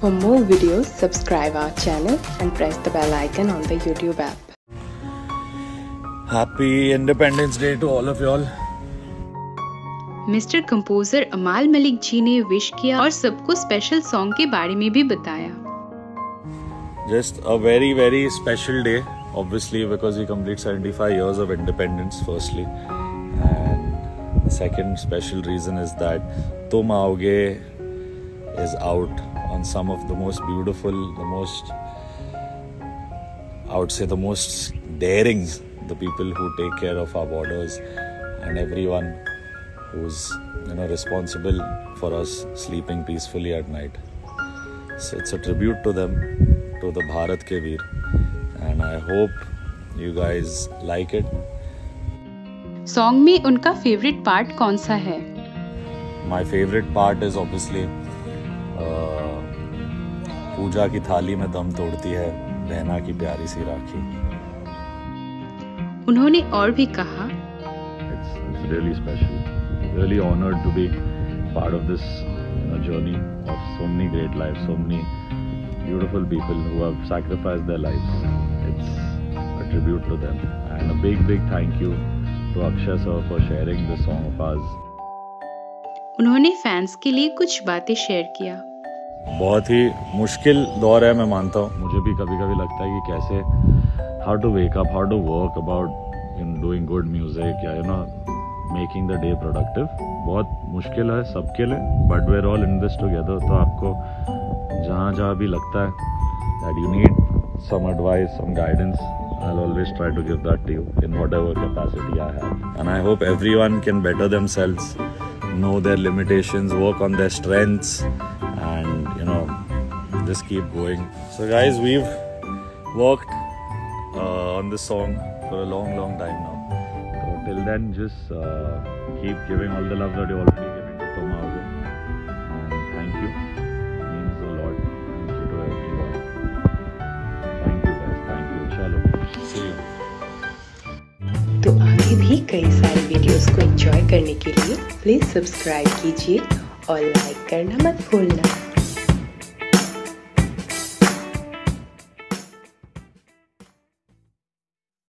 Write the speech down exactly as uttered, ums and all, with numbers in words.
For more videos, subscribe our channel and press the bell icon on the YouTube app. Happy Independence Day to all of y'all. Mister composer Amaal Mallik जी ने wish किया और सबको special song के बारे में भी बताया. Just a very very special day, obviously because we complete seventy-five years of independence firstly, and the second special reason is that TumAaoge is out on some of the most beautiful, the most, I would say the most daring, the people who take care of our borders and everyone who's, you know, responsible for us sleeping peacefully at night. So it's a tribute to them, to the Bharat ke Veer, and I hope you guys like it. Song में उनका favourite part कौन सा है? My favorite part is obviously पूजा की थाली में दम तोड़ती है बहना की प्यारी सी राखी. उन्होंने और भी कहा, It's, it's really special, really honored to be part of this, you know, journey of so many great lives, so many beautiful people who have sacrificed their lives. It's a tribute to them, and a big big thank you to Akshay sir for sharing this song of ours. उन्होंने fans के लिए कुछ बातें share किया. बहुत ही मुश्किल दौर है, मैं मानता हूँ. मुझे भी कभी कभी लगता है कि कैसे how to wake up, how to work about, you know, doing good music या you know making the day productive. बहुत मुश्किल है सबके लिए, but we're all in this together. तो आपको जहाँ जहाँ भी लगता है that you need some advice, some guidance, I'll always try to give that to you in whatever capacity I have. And I hope everyone can better themselves, know their limitations, work on their strengths, and you know, just keep going. So guys, we've worked uh, on this song for a long long time now. So till then, just uh, keep giving all the love that you're already giving to TumAaoge, and thank you, it means a lot. Thank you to everyone. Thank you guys, thank you. Chalo, see you. तो आगे भी कई सारी videos को enjoy करने के लिए please subscribe कीजिए और लाइक करना मत भूलना.